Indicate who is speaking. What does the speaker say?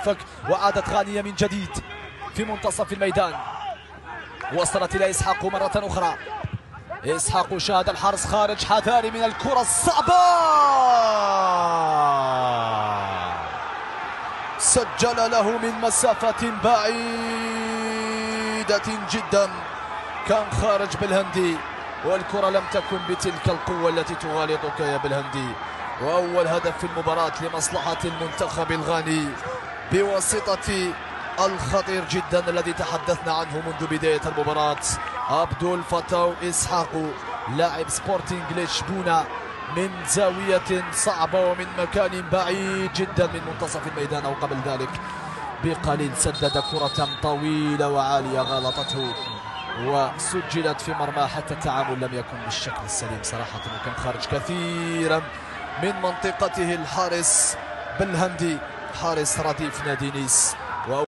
Speaker 1: خلفك. وعادت غانية من جديد في منتصف الميدان، وصلت إلى إسحاق مرة أخرى. إسحاق شاهد الحارس خارج، حذاري من الكرة الصعبة، سجل له من مسافة بعيدة جدا، كان خارج بالهندي، والكرة لم تكن بتلك القوة التي تغالطك يا بالهندي. وأول هدف في المباراة لمصلحة المنتخب الغاني بواسطة الخطير جدا الذي تحدثنا عنه منذ بداية المباراة، عبد الفتاح إسحاق لاعب سبورتينغ لشبونة، من زاوية صعبة ومن مكان بعيد جدا من منتصف الميدان أو قبل ذلك بقليل، سدد كرة طويلة وعالية غلطته وسجلت في مرماه، حتى التعامل لم يكن بالشكل السليم صراحة، وكان خارج كثيرا من منطقته الحارس بالهندي، حارس رديف نادي نيس.